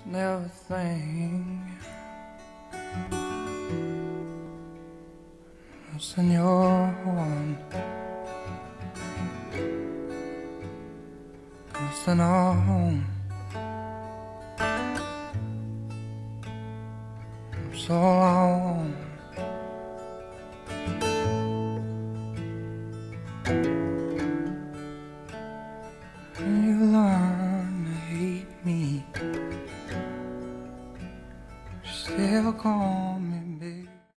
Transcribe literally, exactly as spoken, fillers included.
never think what's in your one, what's in our home. That's all I want.